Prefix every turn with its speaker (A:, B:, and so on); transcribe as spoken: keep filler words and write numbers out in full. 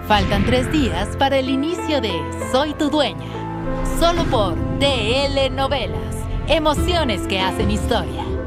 A: Faltan tres días para el inicio de Soy tu dueña. Solo por Tlnovelas. Emociones que hacen historia.